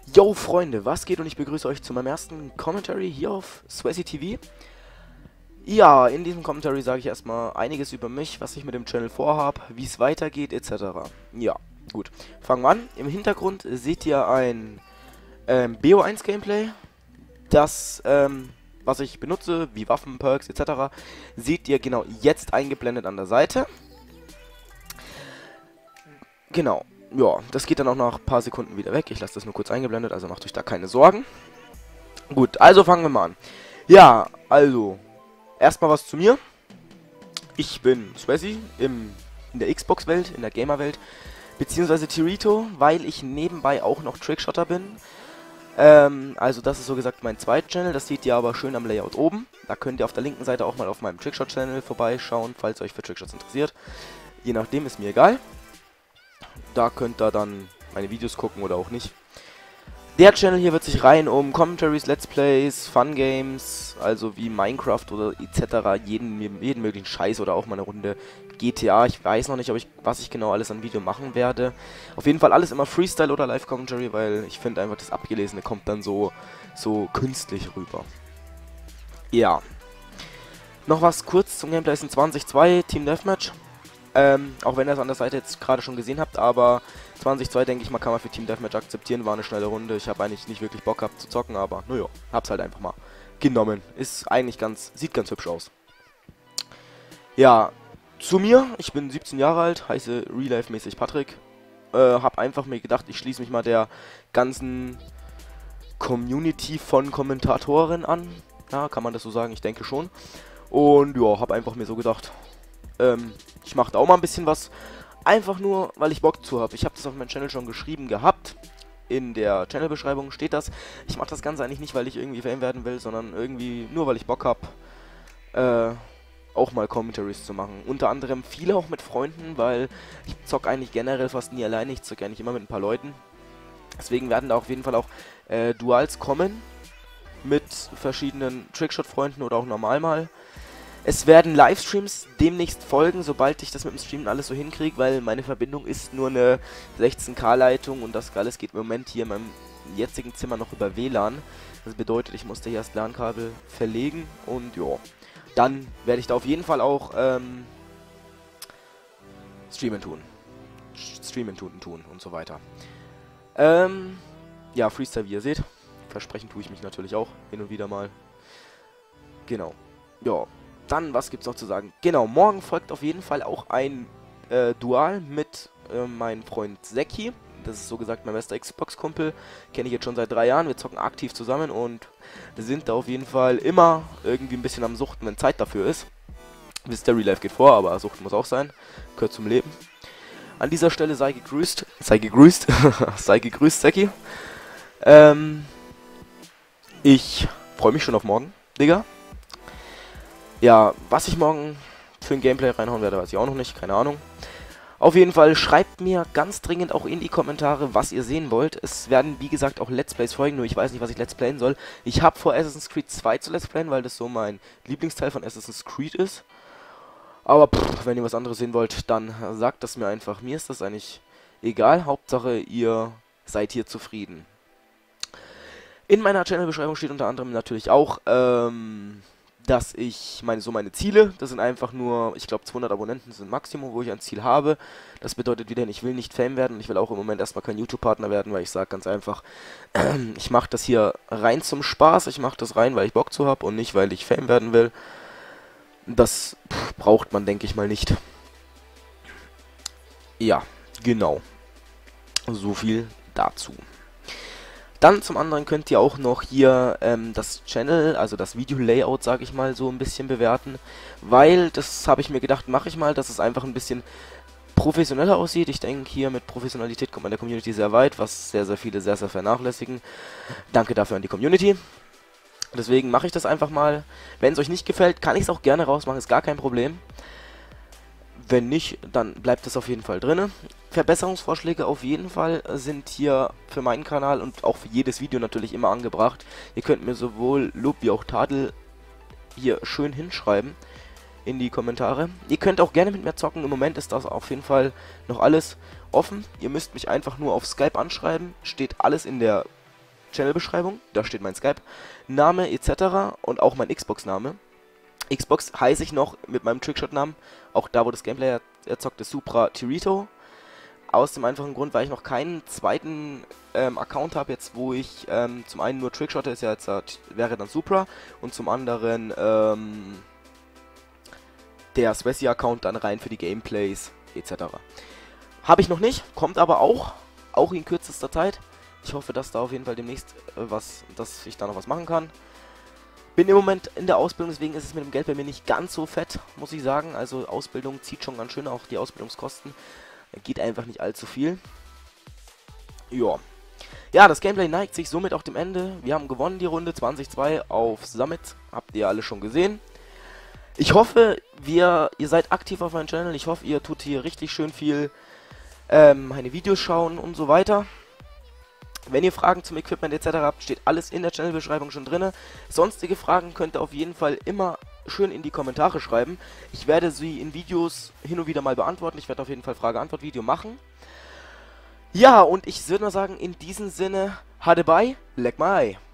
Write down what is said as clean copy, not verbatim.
Yo Freunde, was geht und ich begrüße euch zu meinem ersten Commentary hier auf Swazzy TV. Ja, in diesem Commentary sage ich erstmal einiges über mich, was ich mit dem Channel vorhabe, wie es weitergeht etc. Ja, gut, fangen wir an. Im Hintergrund seht ihr ein BO1 Gameplay, das was ich benutze, wie Waffen, Perks etc. seht ihr genau jetzt eingeblendet an der Seite. Genau. Ja, das geht dann auch nach ein paar Sekunden wieder weg. Ich lasse das nur kurz eingeblendet, also macht euch da keine Sorgen. Gut, also fangen wir mal an. Ja, also, erstmal was zu mir. Ich bin Swazzy in der Xbox-Welt, in der Gamer-Welt, beziehungsweise Tirito, weil ich nebenbei auch noch Trickshotter bin. Also das ist so gesagt mein zweiter Channel, das seht ihr aber schön am Layout oben. Da könnt ihr auf der linken Seite auch mal auf meinem Trickshot-Channel vorbeischauen, falls euch für Trickshots interessiert. Je nachdem, ist mir egal. Da könnt ihr dann meine Videos gucken oder auch nicht. Der Channel hier wird sich rein um Commentaries, Let's Plays, Fun Games, also wie Minecraft oder etc. jeden möglichen Scheiß oder auch mal eine Runde GTA. Ich weiß noch nicht, was ich genau alles an Video machen werde. Auf jeden Fall alles immer Freestyle oder Live Commentary, weil ich finde einfach das Abgelesene kommt dann so künstlich rüber. Ja. Noch was kurz zum Gameplay ist ein 20-2 Team Deathmatch. Auch wenn ihr es an der Seite jetzt gerade schon gesehen habt, aber 20-2 denke ich mal kann man für Team Deathmatch akzeptieren, war eine schnelle Runde. Ich habe eigentlich nicht wirklich Bock gehabt zu zocken, aber naja, hab's halt einfach mal genommen. Ist eigentlich sieht ganz hübsch aus. Ja, zu mir, ich bin 17 Jahre alt, heiße Real-Life-mäßig Patrick. Hab einfach mir gedacht, ich schließe mich mal der ganzen Community von Kommentatoren an. Ja, kann man das so sagen? Ich denke schon. Und ja, hab einfach mir so gedacht, ich mache da auch mal ein bisschen was, einfach nur, weil ich Bock zu habe. Ich habe das auf meinem Channel schon geschrieben gehabt, in der Channel-Beschreibung steht das. Ich mache das Ganze eigentlich nicht, weil ich irgendwie Fame werden will, sondern irgendwie nur, weil ich Bock habe, auch mal Commentaries zu machen. Unter anderem viele auch mit Freunden, weil ich zocke eigentlich generell fast nie alleine, ich zocke eigentlich immer mit ein paar Leuten. Deswegen werden da auf jeden Fall auch Duals kommen, mit verschiedenen Trickshot-Freunden oder auch normal mal. Es werden Livestreams demnächst folgen, sobald ich das mit dem Streamen alles so hinkriege, weil meine Verbindung ist nur eine 16K-Leitung und das alles geht im Moment hier in meinem jetzigen Zimmer noch über WLAN. Das bedeutet, ich musste hier das LAN-Kabel verlegen und ja, dann werde ich da auf jeden Fall auch Streamen tun und so weiter. Ja, Freestyle, wie ihr seht. Versprechen tue ich mich natürlich auch hin und wieder mal. Genau. Ja. Dann, was gibt's noch zu sagen? Genau, morgen folgt auf jeden Fall auch ein Dual mit meinem Freund Zeki. Das ist so gesagt mein bester Xbox-Kumpel. Kenne ich jetzt schon seit 3 Jahren. Wir zocken aktiv zusammen und wir sind da auf jeden Fall immer irgendwie ein bisschen am Suchten, wenn Zeit dafür ist. Wisst ihr, Real Life geht vor, aber Suchten muss auch sein. Gehört zum Leben. An dieser Stelle sei gegrüßt. Sei gegrüßt. Sei gegrüßt, Zeki. Ich freue mich schon auf morgen, Digga. Ja, was ich morgen für ein Gameplay reinhauen werde, weiß ich auch noch nicht, keine Ahnung. Auf jeden Fall schreibt mir ganz dringend auch in die Kommentare, was ihr sehen wollt. Es werden, wie gesagt, auch Let's Plays folgen, nur ich weiß nicht, was ich Let's Playen soll. Ich habe vor, Assassin's Creed 2 zu Let's Playen, weil das so mein Lieblingsteil von Assassin's Creed ist. Aber wenn ihr was anderes sehen wollt, dann sagt das mir einfach. Mir ist das eigentlich egal. Hauptsache, ihr seid hier zufrieden. In meiner Channel-Beschreibung steht unter anderem natürlich auch, dass ich meine Ziele, das sind einfach nur, ich glaube 200 Abonnenten sind Maximum, wo ich ein Ziel habe. Das bedeutet wieder, ich will nicht Fame werden und ich will auch im Moment erstmal kein YouTube-Partner werden, weil ich sage ganz einfach, ich mache das hier rein zum Spaß, ich mache das rein, weil ich Bock zu habe und nicht, weil ich Fame werden will. Das braucht man, denke ich mal, nicht. Ja, genau. So viel dazu. Dann zum anderen könnt ihr auch noch hier das Channel, also das Video-Layout, sage ich mal, so ein bisschen bewerten. Weil, das habe ich mir gedacht, mache ich mal, dass es einfach ein bisschen professioneller aussieht. Ich denke, hier mit Professionalität kommt man in der Community sehr weit, was sehr viele sehr vernachlässigen. Danke dafür an die Community. Deswegen mache ich das einfach mal. Wenn es euch nicht gefällt, kann ich es auch gerne rausmachen, ist gar kein Problem. Wenn nicht, dann bleibt es auf jeden Fall drin. Verbesserungsvorschläge auf jeden Fall sind hier für meinen Kanal und auch für jedes Video natürlich immer angebracht. Ihr könnt mir sowohl Lob wie auch Tadel hier schön hinschreiben in die Kommentare. Ihr könnt auch gerne mit mir zocken. Im Moment ist das auf jeden Fall noch alles offen. Ihr müsst mich einfach nur auf Skype anschreiben. Steht alles in der Channelbeschreibung, da steht mein Skype-Name etc. und auch mein Xbox-Name. Xbox heiße ich noch mit meinem Trickshot-Namen, auch da wo das Gameplay erzockt ist, Supra Tirito. Aus dem einfachen Grund, weil ich noch keinen zweiten Account habe, jetzt wo ich zum einen nur Trickshotte, ist ja jetzt, wäre dann Supra, und zum anderen der Swessi-Account dann rein für die Gameplays etc. Habe ich noch nicht, kommt aber auch in kürzester Zeit. Ich hoffe, dass da auf jeden Fall demnächst dass ich da noch was machen kann. Bin im Moment in der Ausbildung, deswegen ist es mit dem Geld bei mir nicht ganz so fett, muss ich sagen. Also Ausbildung zieht schon ganz schön, auch die Ausbildungskosten. Geht einfach nicht allzu viel. Ja. Ja, das Gameplay neigt sich somit auch dem Ende. Wir haben gewonnen die Runde 20-2 auf Summit. Habt ihr alle schon gesehen. Ich hoffe, ihr seid aktiv auf meinem Channel. Ich hoffe, ihr tut hier richtig schön viel meine Videos schauen und so weiter. Wenn ihr Fragen zum Equipment etc. habt, steht alles in der Channelbeschreibung schon drin. Sonstige Fragen könnt ihr auf jeden Fall immer schön in die Kommentare schreiben. Ich werde sie in Videos hin und wieder mal beantworten. Ich werde auf jeden Fall Frage-Antwort-Video machen. Ja, und ich würde mal sagen, in diesem Sinne, Hadebei, leck mal Ei.